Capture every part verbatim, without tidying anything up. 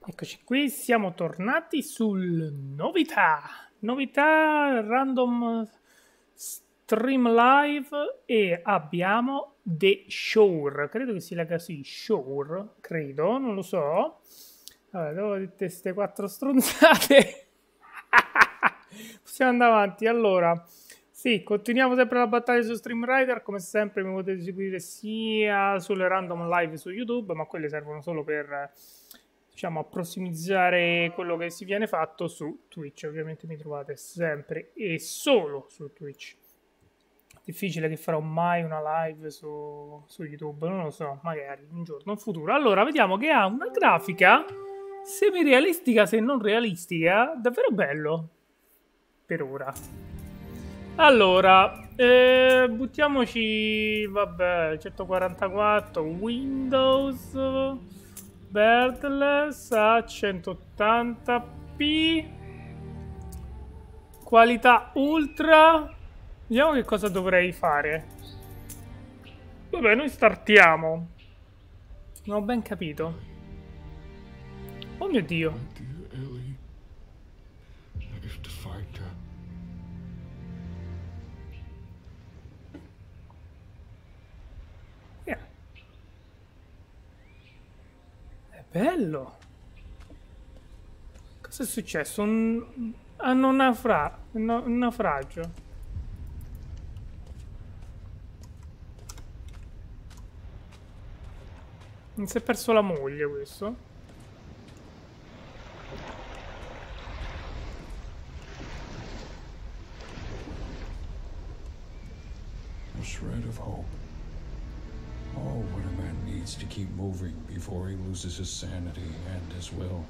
Eccoci qui, siamo tornati sul novità, novità random stream live e abbiamo The Shore, credo che si legga così, Shore, credo, non lo so. Allora, devo dire queste quattro stronzate. Possiamo andare avanti, allora, sì, continuiamo sempre la battaglia su Stream Rider, come sempre mi potete seguire sia sulle random live su YouTube, ma quelle servono solo per... diciamo approssimizzare quello che si viene fatto su Twitch. Ovviamente mi trovate sempre e solo su Twitch. Difficile che farò mai una live su, su YouTube, non lo so, magari un giorno in futuro. Allora, vediamo che ha una grafica semi-realistica, se non realistica, davvero bello per ora. Allora, eh, buttiamoci, vabbè, centoquarantaquattro Windows Birdless a centottanta p, qualità ultra. Vediamo che cosa dovrei fare. Vabbè, noi startiamo. Non ho ben capito. Oh mio Dio. Oddio, Ellie. I have to fight her. Yeah. È bello. Cosa è successo? Un... hanno un, naufra... un naufragio. Non si è perso la moglie questo. A shred of hope. Oh, what a man needs to keep moving before he loses his sanity and his will.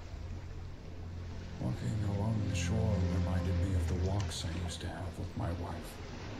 Walking along the shore reminded me of the walks I used to have with my wife.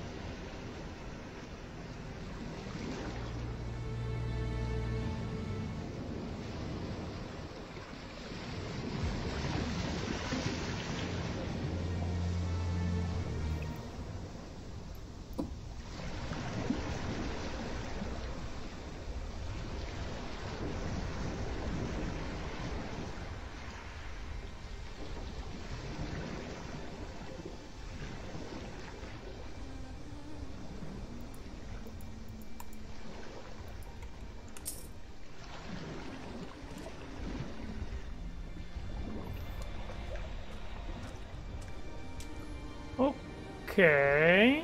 Ok.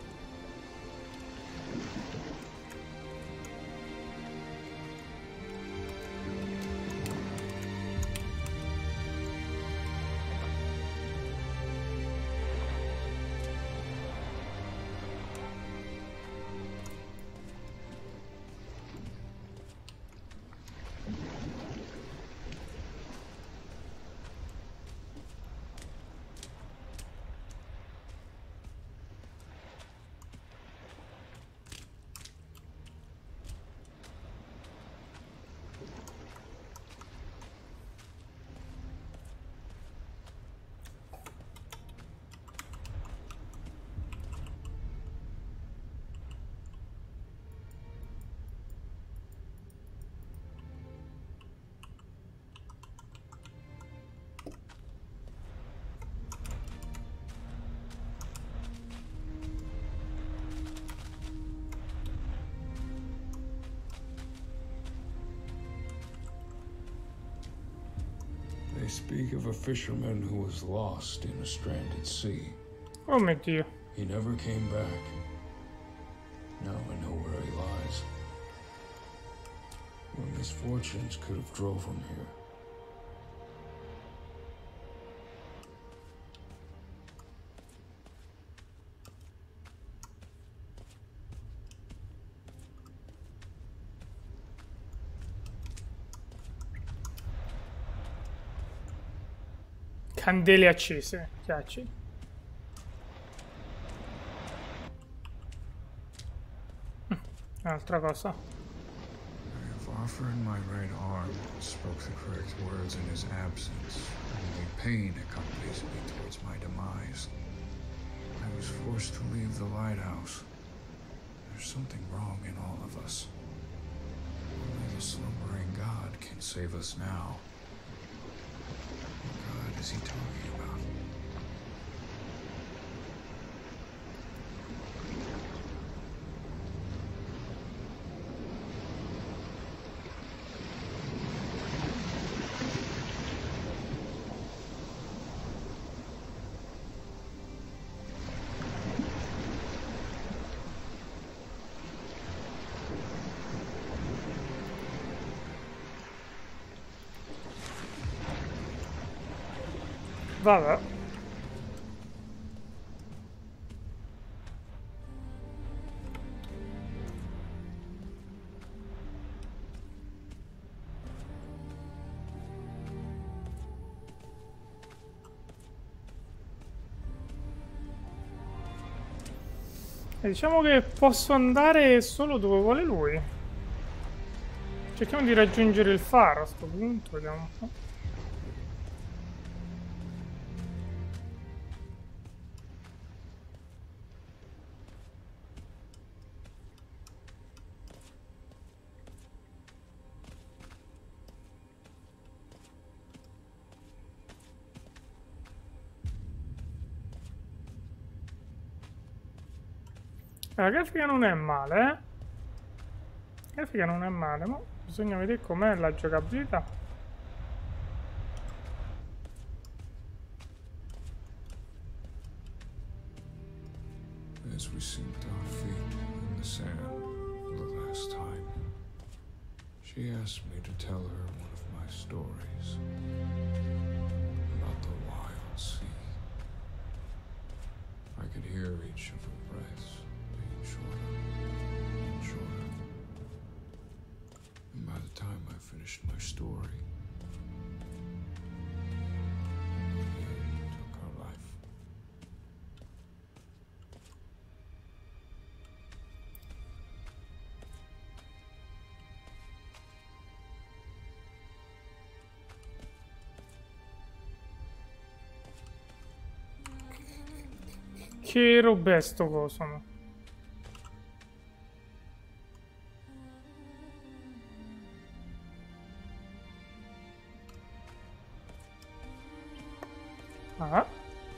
They speak of a fisherman who was lost in a stranded sea. Oh mio Dio. He never came back. Now I know where he lies. Your misfortunes could have drove him here. Candele accese, piace. Un'altra cosa. I have offered my right arm, spoke the correct words in his absence. Only pain accompanies me towards my demise. I was forced to leave the lighthouse. There's something wrong in all of us. Only the slumbering God can save us now. is he talking about? Vabbè. E diciamo che posso andare solo dove vuole lui. Cerchiamo di raggiungere il faro a sto punto, vediamo un po'. La grafica non è male, eh? La grafica non è male, ma bisogna vedere com'è la giocabilità. As we synced our feet in the sand the last time, she asked me to tell her one of my stories about the wild sea. I could hear each of her breaths being shorter and shorter. And by the time I finished my story, the end took her life. Che roba è sto coso, no? Ah.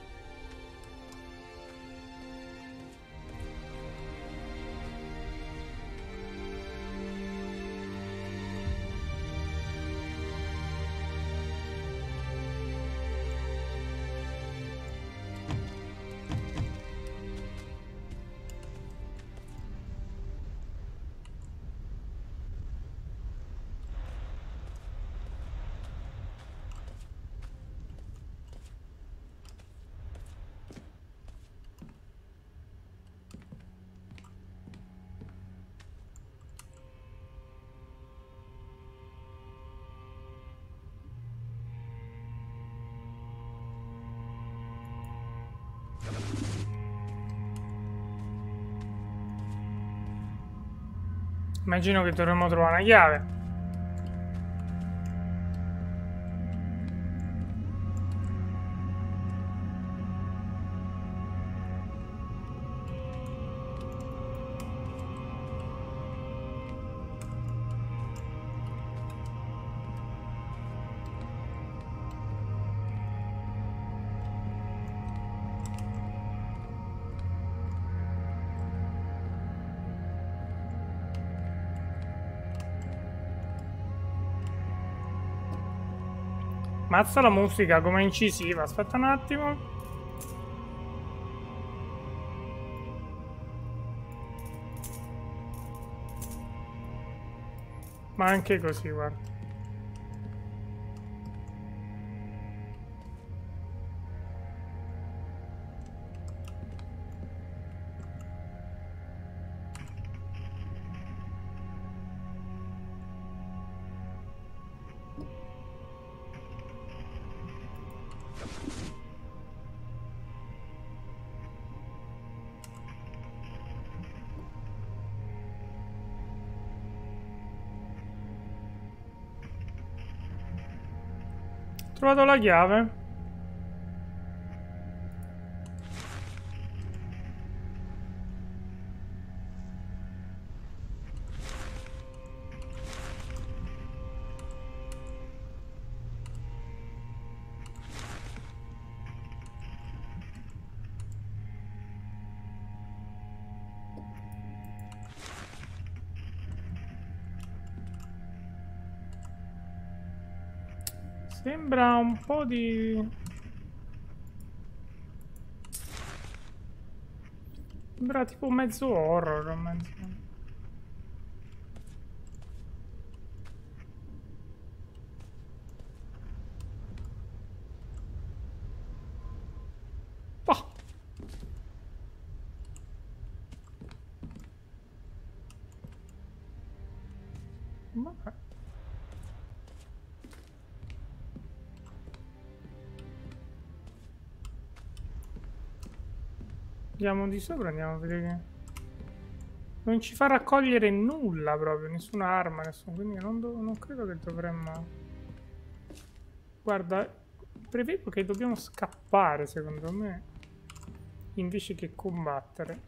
Immagino che dovremmo trovare una chiave. Mazza la musica come incisiva. Aspetta un attimo. Ma anche così, guarda. Ho trovato la chiave. Sembra un po' di... Sembra tipo mezzo horror, mezzo... Oh. Ma... Andiamo di sopra, andiamo a vedere che... Non ci fa raccogliere nulla proprio, nessuna arma, nessun... quindi non, non credo che dovremmo... Guarda, prevedo che dobbiamo scappare, secondo me, invece che combattere.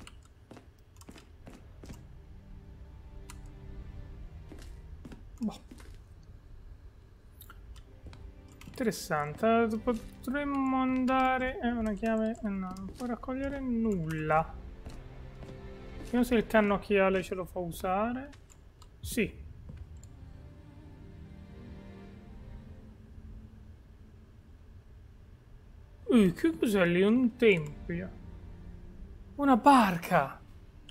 Boh. Interessante, potremmo andare... È eh, una chiave... Eh, no, non può raccogliere nulla. Vediamo se il cannocchiale ce lo fa usare. Sì. Uh, che cos'è lì? Un tempio. Una barca.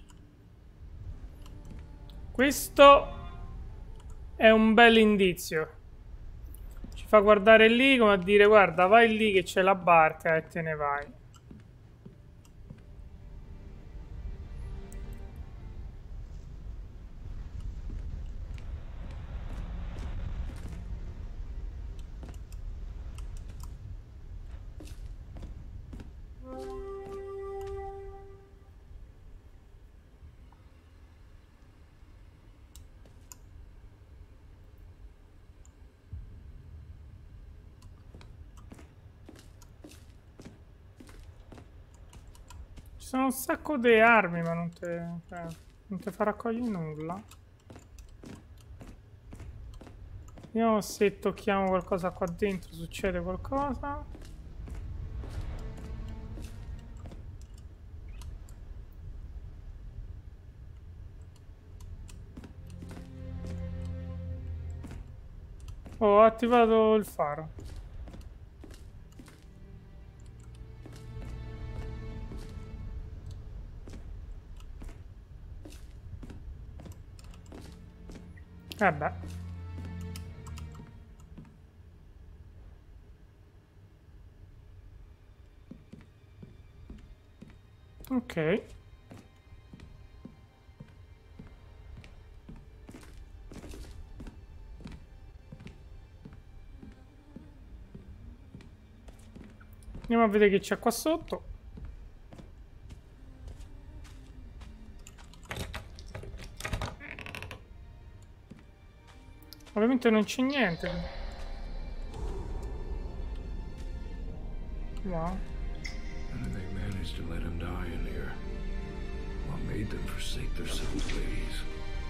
Questo è un bel indizio. Ci fa guardare lì come a dire: guarda, vai lì che c'è la barca e te ne vai. Ci sono un sacco di armi, ma non te, cioè, non te fa raccogliere nulla. Vediamo se tocchiamo qualcosa qua dentro, succede qualcosa. Oh, ho attivato il faro. Eh beh. Ok. Andiamo a vedere che c'è qua sotto. Ovviamente non c'è niente. Wow. How did they manage to let him die in here? What made them forsake their simple ways?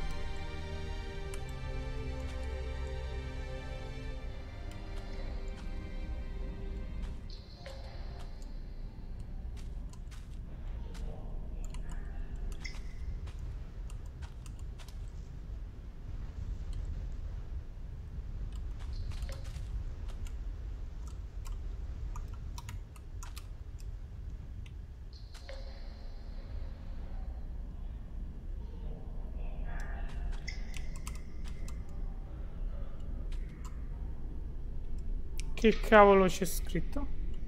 Che cavolo c'è scritto?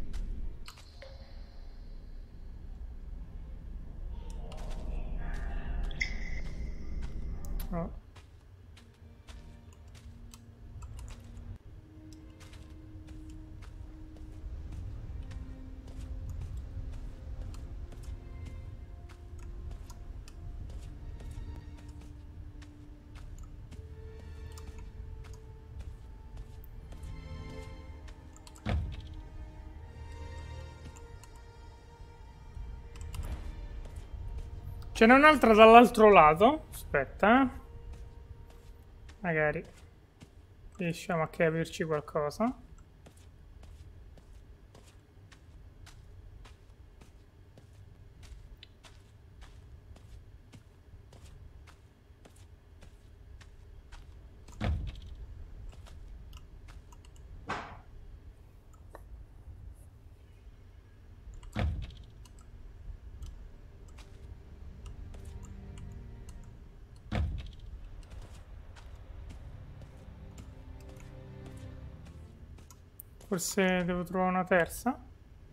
Oh. Ce n'è un'altra dall'altro lato. Aspetta, eh. Magari riusciamo a capirci qualcosa. Forse devo trovare una terza.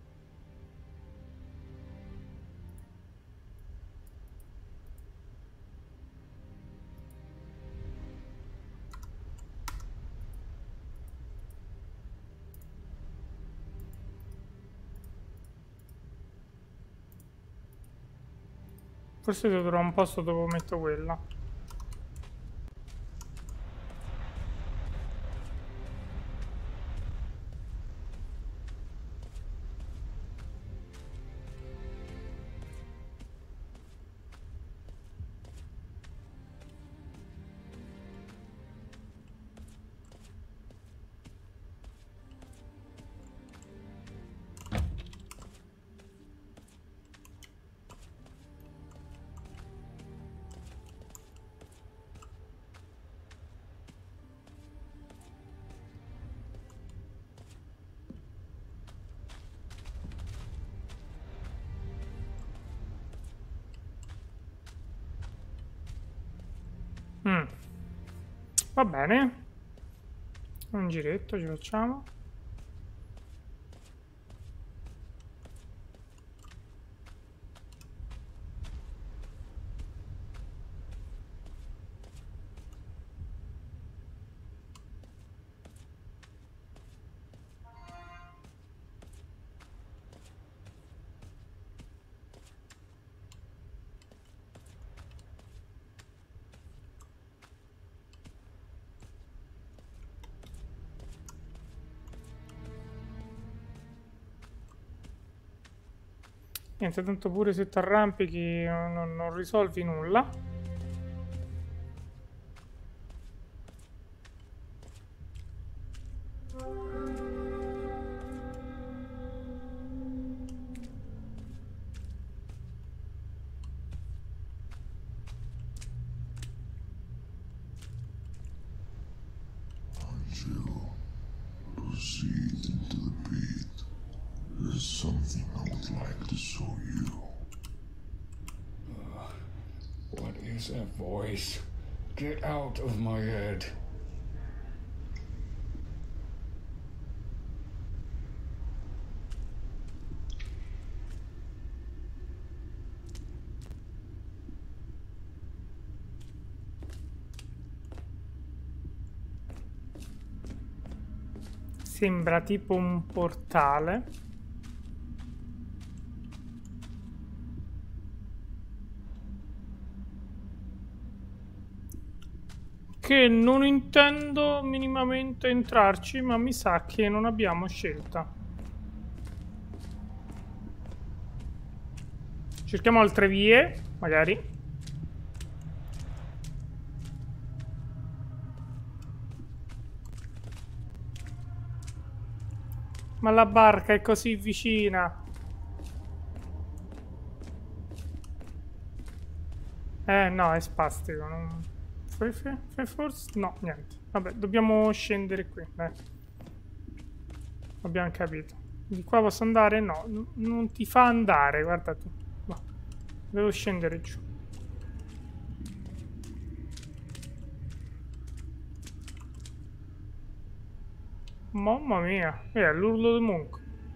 Forse devo trovare un posto dove metto quella. Mm. Va bene. Un giretto ci facciamo. Niente, tanto pure se ti arrampichi non, non risolvi nulla. Until proceed into the pit. There's something I would like to show you. Uh, what is that voice? Get out of my head. Sembra tipo un portale. Che non intendo minimamente entrarci, ma mi sa che non abbiamo scelta. Cerchiamo altre vie, magari. Ma la barca è così vicina. Eh no, è spastico. Non... Forse? No, niente. Vabbè, dobbiamo scendere qui. Dai. Abbiamo capito. Di qua posso andare? No, n non ti fa andare, guarda tu. No. Devo scendere giù. Mamma mia, è l'urlo del monco.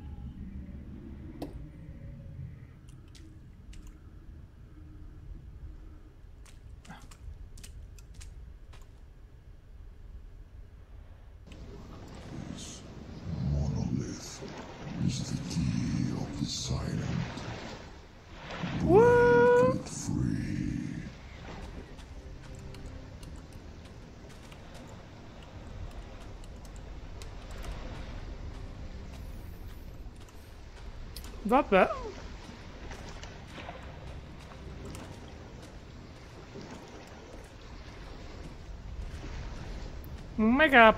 This monolith is the key of the silent. Break it free. Vabbè. Un mega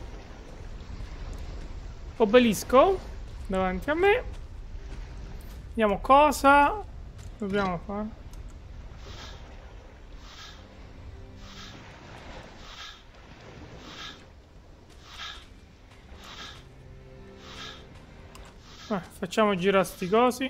obelisco davanti a me. Vediamo cosa dobbiamo fare. Eh, facciamo girare sti cosi.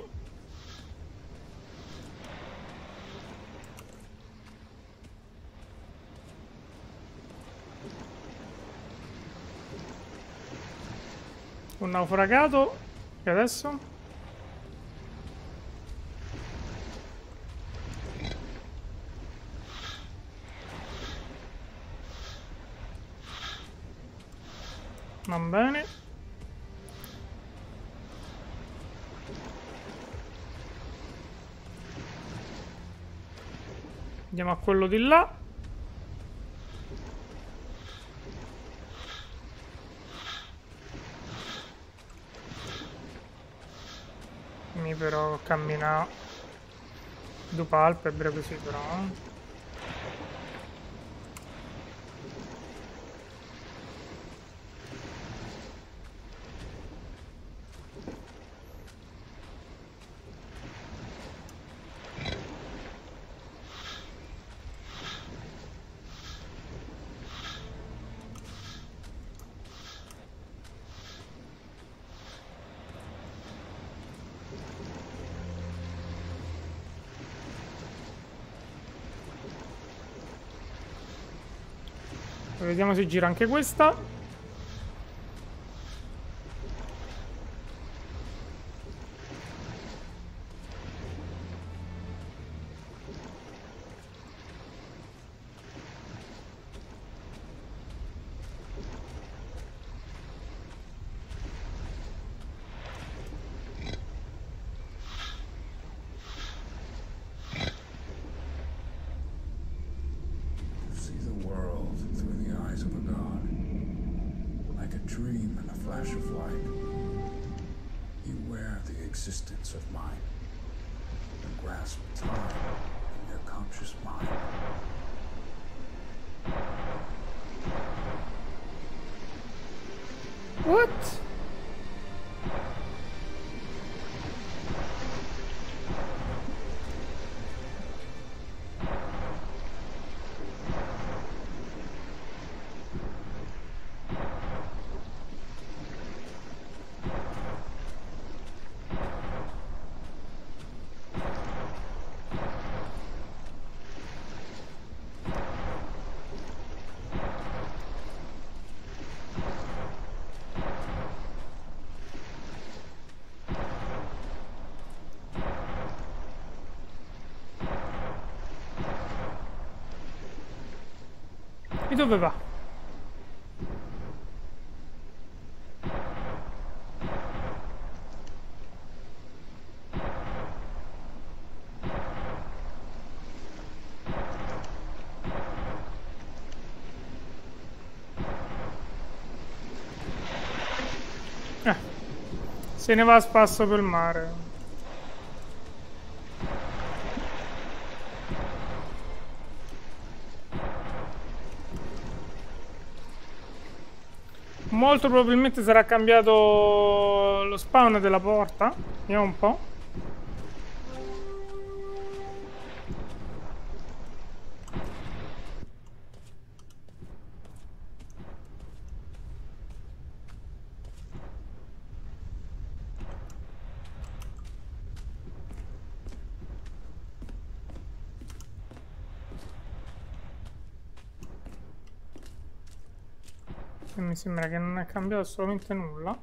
Un naufragato. E adesso? Va bene. Andiamo a quello di là. Mi però cammina due palpebre così però. Eh. Vediamo se gira anche questa. Existence of mind and grasp time in your conscious mind. What? E dove va? Eh, se ne va a spasso per il mare. Molto probabilmente sarà cambiato lo spawn della porta. Vediamo un po'. E mi sembra che non è cambiato assolutamente nulla.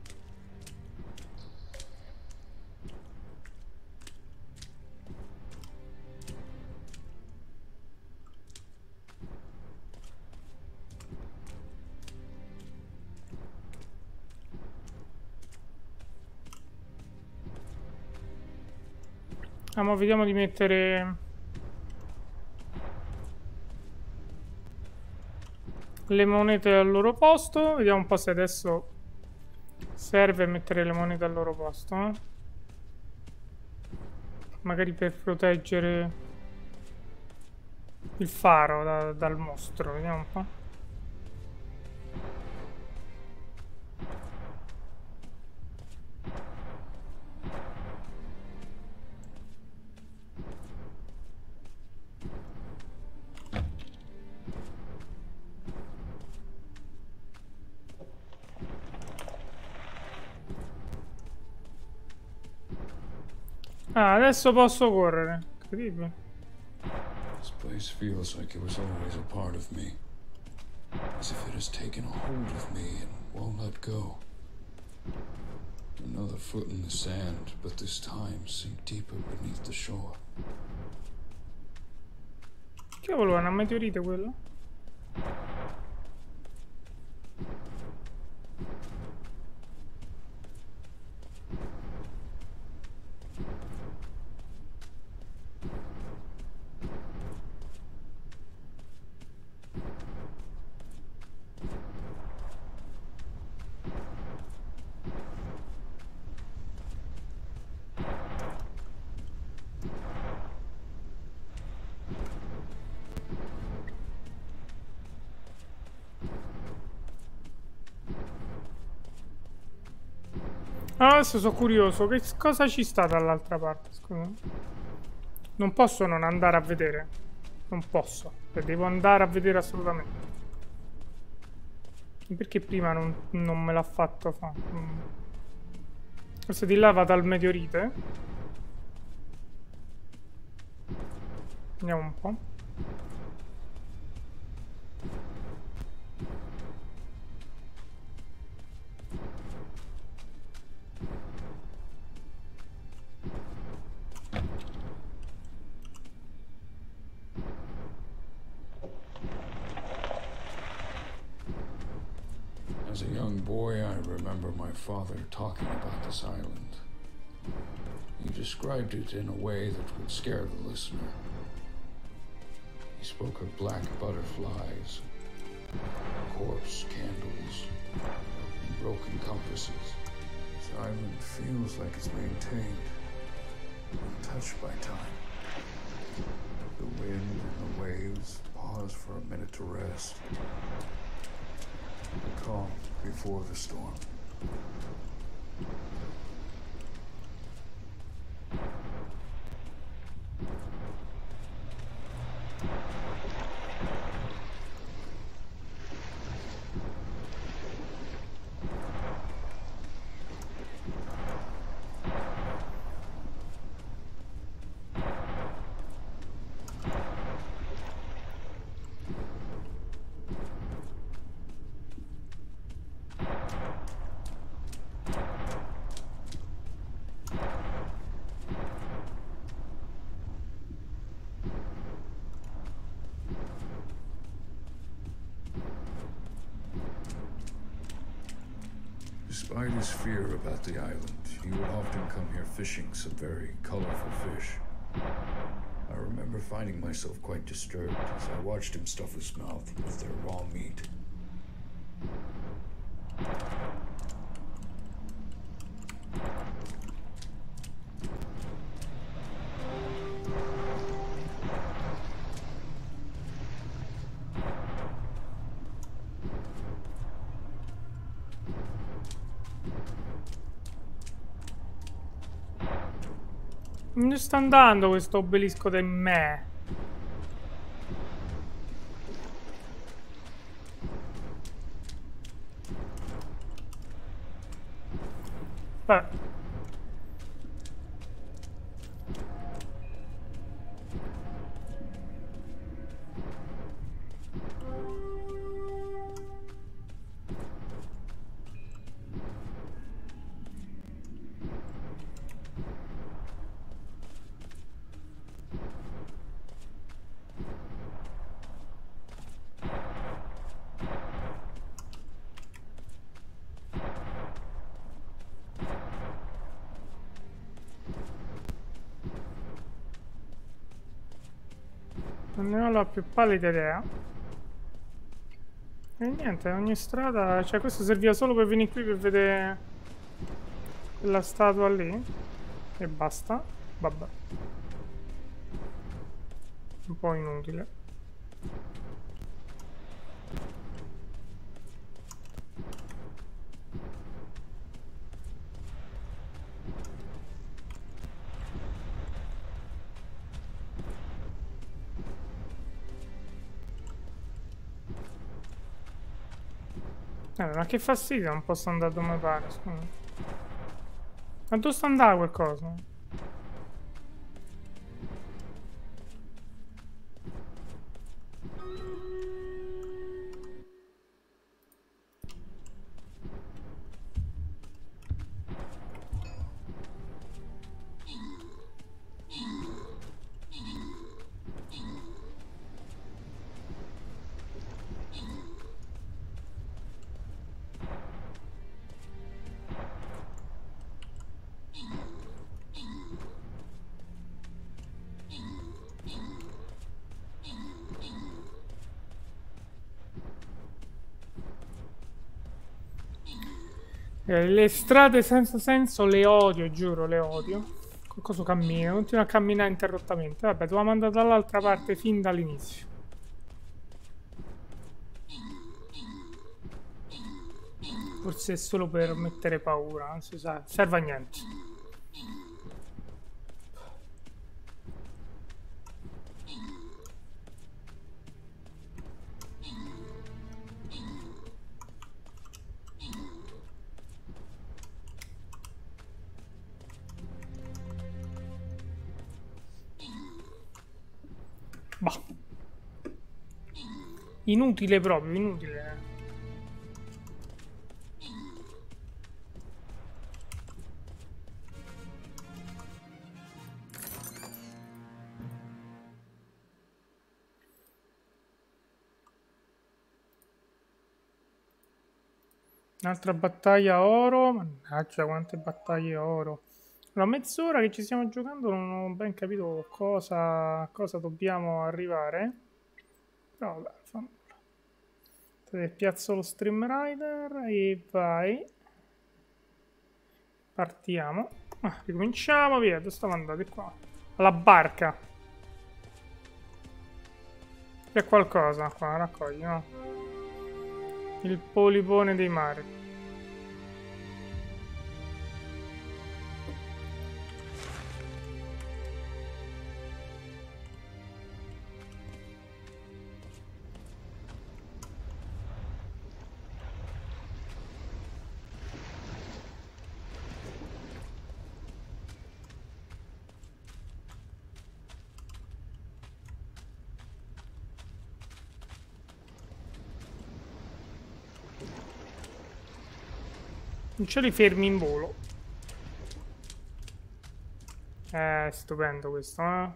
Ah, ma vediamo di mettere le monete al loro posto. Vediamo un po' se adesso serve mettere le monete al loro posto, eh? Magari per proteggere il faro da, dal mostro. Vediamo un po'. Ah, adesso posso correre. Incredibile. This place feels like it was always a part of me. As if it has taken a hold of me and won't let go. another foot in the sand, but this time sink deeper beneath the shore. Che voleva una meteorite quello? Adesso sono curioso, che cosa ci sta dall'altra parte, scusa. Non posso non andare a vedere. Non posso, devo andare a vedere assolutamente. Perché prima non, non me l'ha fatto fare? Mm. Forse di là va dal meteorite. Andiamo un po'. As a young boy, I remember my father talking about this island. He described it in a way that would scare the listener. He spoke of black butterflies, corpse candles, and broken compasses. This island feels like it's maintained, untouched by time. The wind and the waves pause for a minute to rest. The calm before the storm. Despite his fear about the island, he would often come here fishing some very colorful fish. I remember finding myself quite disturbed as I watched him stuff his mouth with their raw meat. Dove sta andando questo obelisco del me? Beh. Non ne ho la più pallida idea. E niente, ogni strada... Cioè questo serviva solo per venire qui per vedere quella statua lì. E basta. Vabbè. Un po' inutile. Eh, ma che fastidio, non posso andare dove mi pare, scusa. Ma dove sta andando qualcosa? Eh, le strade senza senso le odio, giuro, le odio. Qualcosa cammina, continua a camminare interrottamente. Vabbè, dovevamo andare dall'altra parte fin dall'inizio. Forse è solo per mettere paura, non si sa, serve a niente. Bah. Inutile proprio, inutile. Un'altra battaglia oro. Mannaggia, quante battaglie oro. La mezz'ora che ci stiamo giocando non ho ben capito cosa, cosa dobbiamo arrivare. Però vabbè, fammi. Piazzo lo Stream Rider e vai. Partiamo. Ah, ricominciamo, via. Dove stiamo andati qua? Alla barca. C'è qualcosa qua, raccogli, no? Il polipone dei mari. Non ce li fermi in volo. Eh, stupendo questo, eh.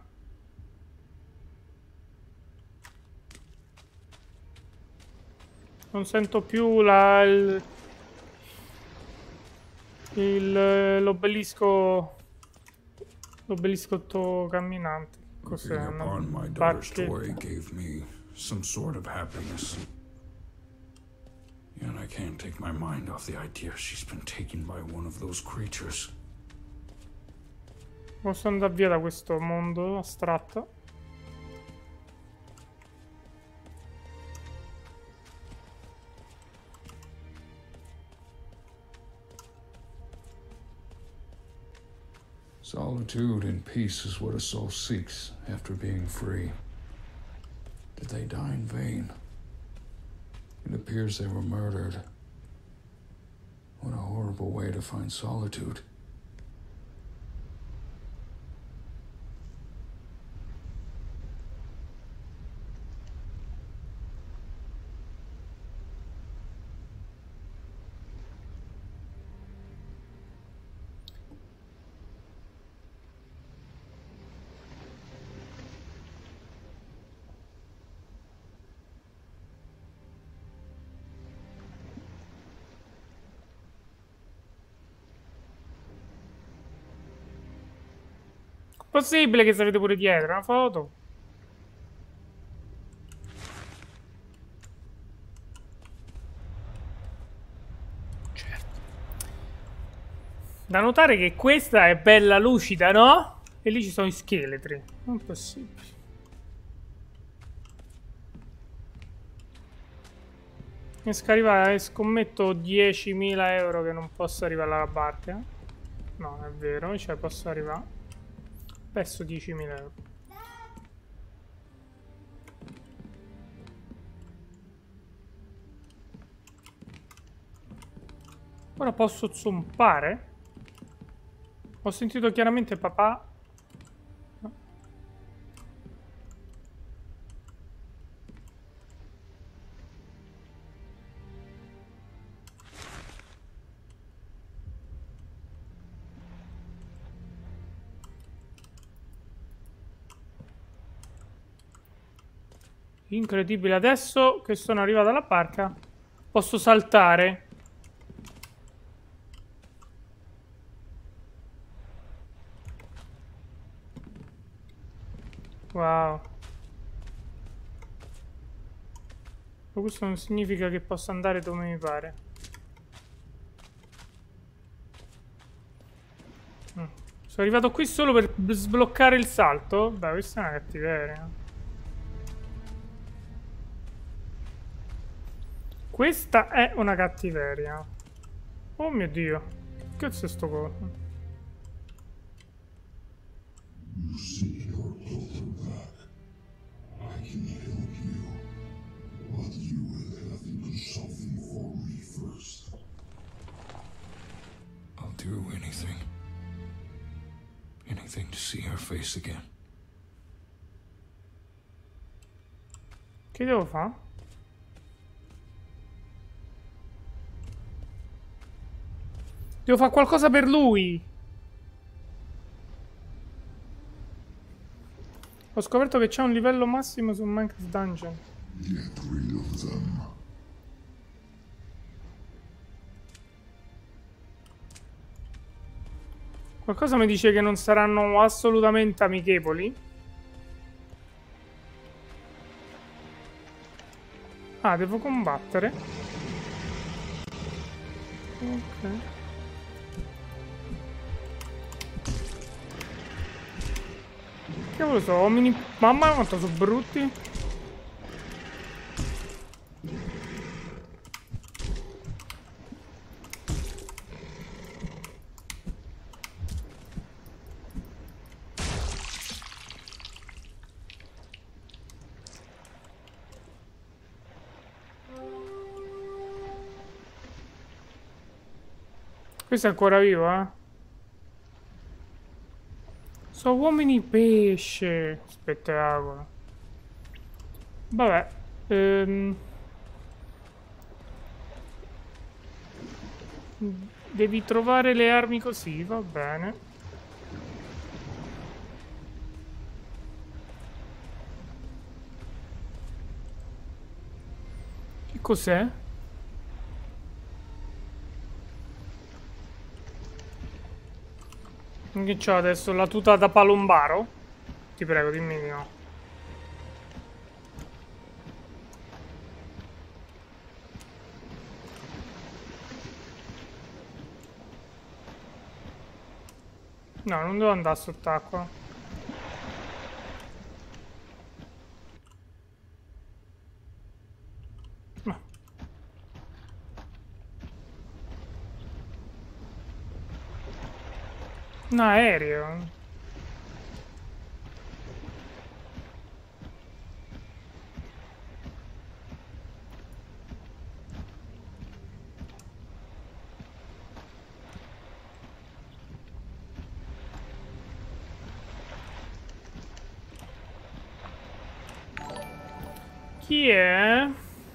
Non sento più la... il... il l'obelisco... l'obelisco camminante. Cos'è? Upon my daughter's story gave me some sort of happiness. And I can't take my mind off the idea she's been taken by one of those creatures. Posso andare via da questo mondo astratto? Solitude and peace is what a soul seeks after being free. Did they die in vain? It appears they were murdered. What a horrible way to find solitude. Possibile che sapete pure dietro una foto? Certo. Da notare che questa è bella lucida, no? E lì ci sono i scheletri. Non possibile. Riesco a arrivare, scommetto diecimila euro che non posso arrivare alla barca. No, è vero, cioè posso arrivare. Perso diecimila euro. Ora posso zompare? Ho sentito chiaramente papà. No. Incredibile, adesso che sono arrivato alla barca posso saltare. Wow. Ma questo non significa che posso andare dove mi pare. Mm. Sono arrivato qui solo per sbloccare il salto? Beh, questa è una cattiveria. Questa è una cattiveria. Oh mio Dio. Che cazzo è sto coso? You seek your daughter back. I can help you, but you will have to do something for me first. I'll do anything. Anything to see her face again. Che devo fare? Devo fare qualcosa per lui. Ho scoperto che c'è un livello massimo su Minecraft Dungeon. Get rid of them. Qualcosa mi dice che non saranno assolutamente amichevoli. Ah, devo combattere. Ok. Che lo so, omini... Mamma quanto sono brutti. Questo è ancora vivo, eh? Sono uomini pesce. Spettacolo. Vabbè. Ehm. Devi trovare le armi così, va bene. Che cos'è? Che c'ho adesso? La tuta da palombaro? Ti prego, dimmi di no. No, non devo andare sott'acqua. No. Un aereo. Chi è?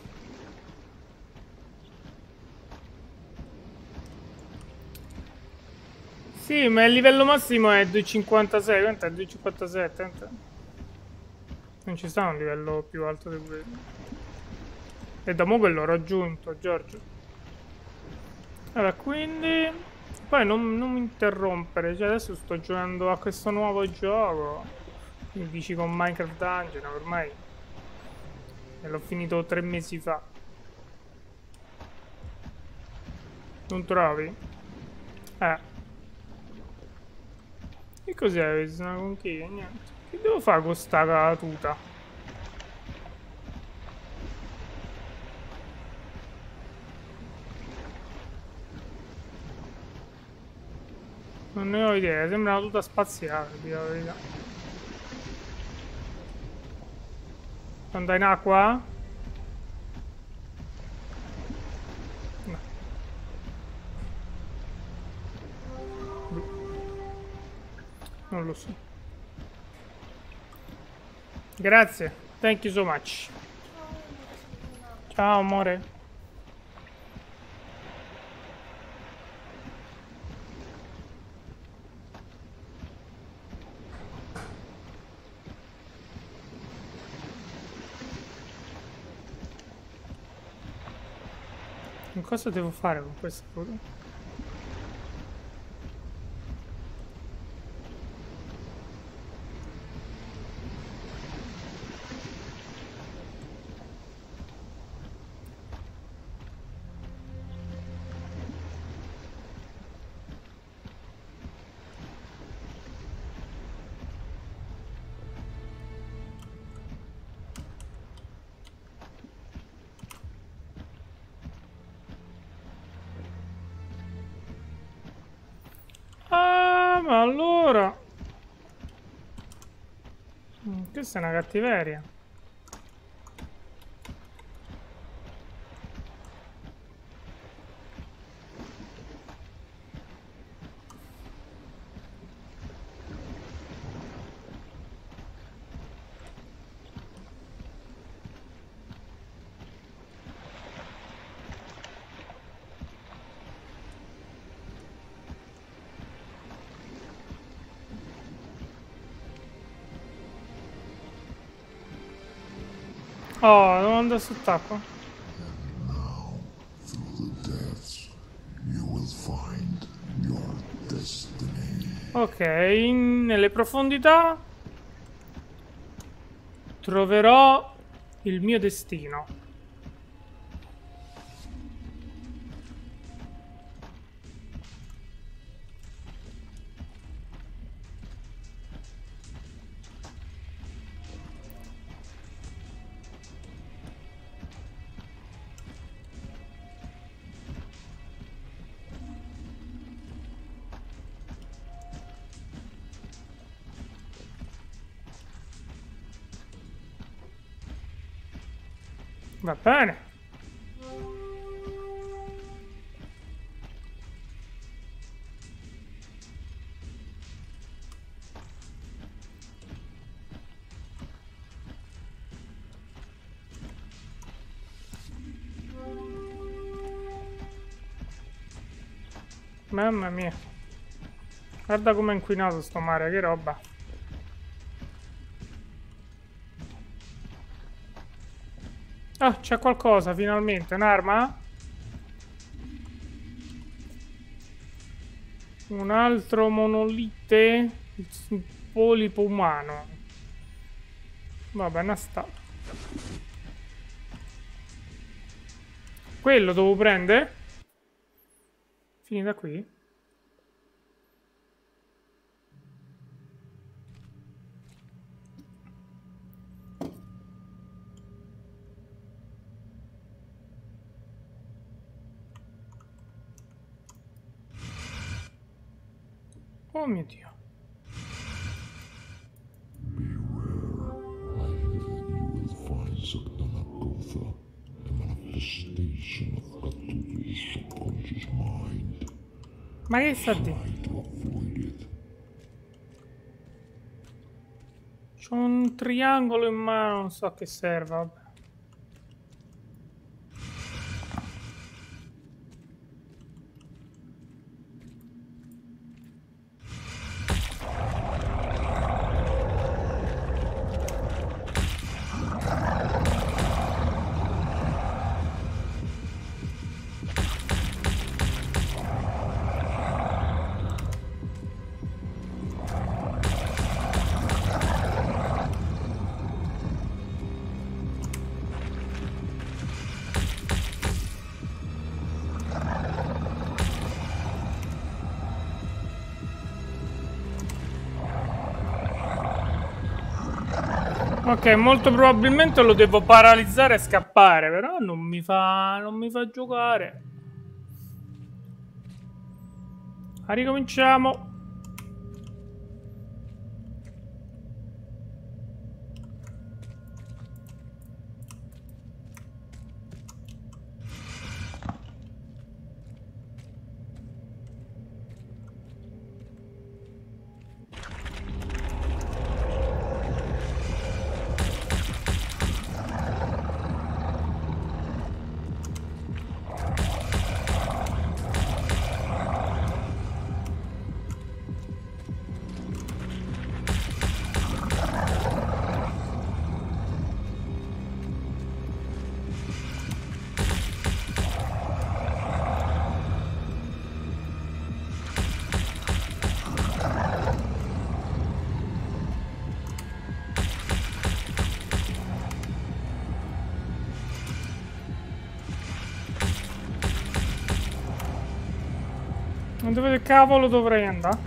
Sì, ma il livello massimo è due virgola cinquantasei. Quanto è? due virgola cinquantasette? Non ci sta un livello più alto di quello. E da mo' che l'ho raggiunto, Giorgio. Allora, quindi... Poi non, non mi interrompere. Cioè, adesso sto giocando a questo nuovo gioco. Mi dici con Minecraft Dungeon, ormai... E l'ho finito tre mesi fa. Non trovi? Eh. Che cos'è questa una conchiglia? Niente. Che devo fare con sta tuta? Non ne ho idea, sembra una tuta spaziale, dico la verità. Andai in acqua? No. Non lo so. Grazie. Thank you so much. Ciao amore. Cosa devo fare con questa foto? ma allora... Questa è una cattiveria. Oh, devo andare sott'acqua. And now, through the depths, you will find your destiny. Ok, nelle profondità troverò il mio destino. Va bene. Mamma mia. Guarda com'è inquinato sto mare, che roba. Ah, c'è qualcosa finalmente, un'arma? Un altro monolite? Il polipo umano. Vabbè, una statua. Quello devo prendere? Finita qui? Oh mio Dio. Beware, I hear that you will find Sakdanagotha, a manifestation of Cthulhu's subconscious mind. Ma che sta di? Try to avoid it. C'ho un triangolo in mano, non so a che serva, vabbè. Ok, molto probabilmente lo devo paralizzare e scappare, però non mi fa, non mi fa giocare. Ma ricominciamo. Dove cavolo dovrei andare?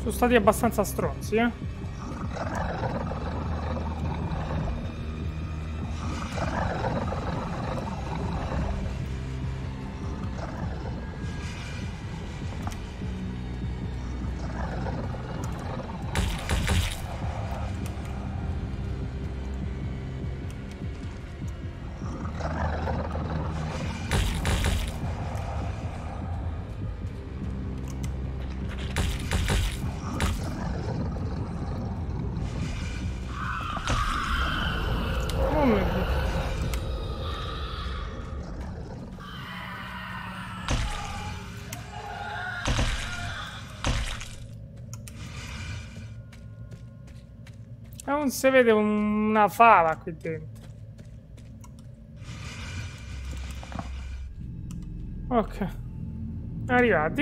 Sono stati abbastanza stronzi, eh. Non si vede un- una fava qui dentro. Ok. Arrivati.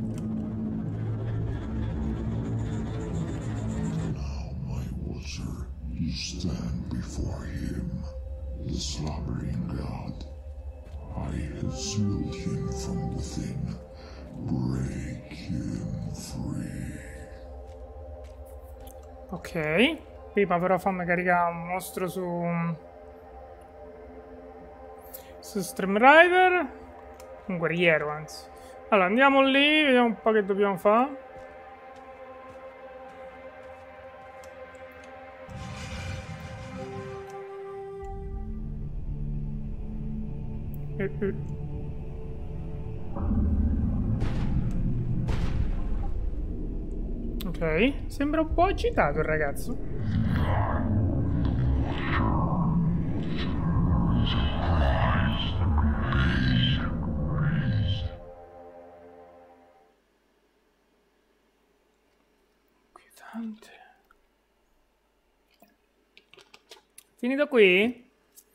Now, my watcher, you stand before him, the slumbering god. I have sealed him from within. Break him free. Ok. Prima però fammi caricare un mostro su... Su Stream Rider. Un guerriero, anzi. Allora, andiamo lì, vediamo un po' che dobbiamo fare. Eh, eh. Ok, sembra un po' agitato il ragazzo. Inquietante. Finito qui?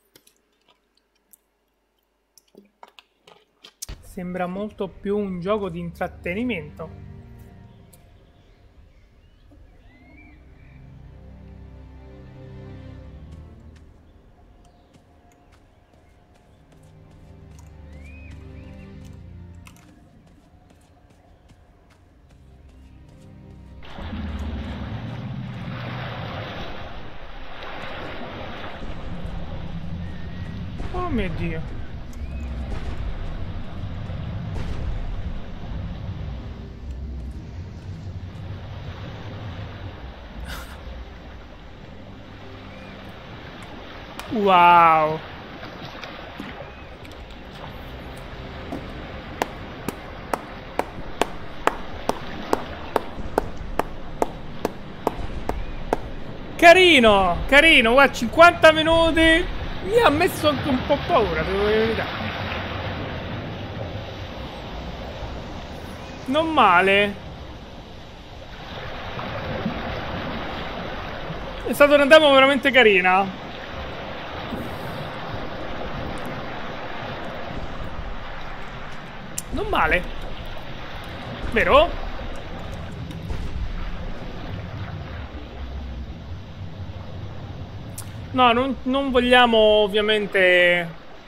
Sembra molto più un gioco di intrattenimento. Oh mio Dio. Wow. Carino, carino, guarda, cinquanta minuti. Mi ha messo anche un po' paura, devo dire la verità. Non male. È stata una demo veramente carina. Non male. Vero? No, non, non vogliamo ovviamente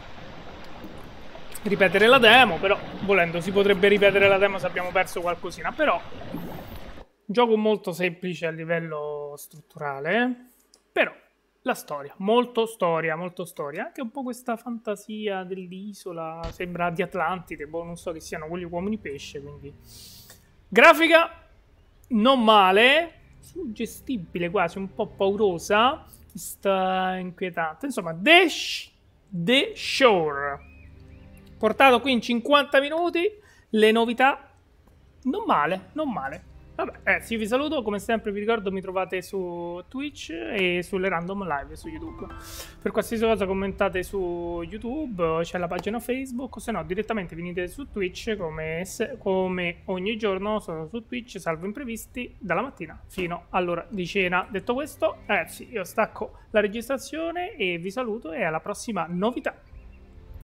ripetere la demo, però volendo si potrebbe ripetere la demo se abbiamo perso qualcosina, però gioco molto semplice a livello strutturale, però la storia, molto storia, molto storia, anche un po' questa fantasia dell'isola, sembra di Atlantide, boh, non so che siano quegli uomini pesce, quindi grafica non male, suggestibile quasi, un po' paurosa, sta inquietante, insomma, The, Sh The Shore, portato qui in cinquanta minuti, le novità non male, non male. Vabbè, eh, sì, vi saluto, come sempre vi ricordo mi trovate su Twitch e sulle random live su YouTube. Per qualsiasi cosa commentate su YouTube, c'è la pagina Facebook, o se no direttamente venite su Twitch come, se, come ogni giorno, sono su Twitch, salvo imprevisti, dalla mattina fino all'ora di cena. Detto questo, ragazzi, io stacco la registrazione e vi saluto e alla prossima novità.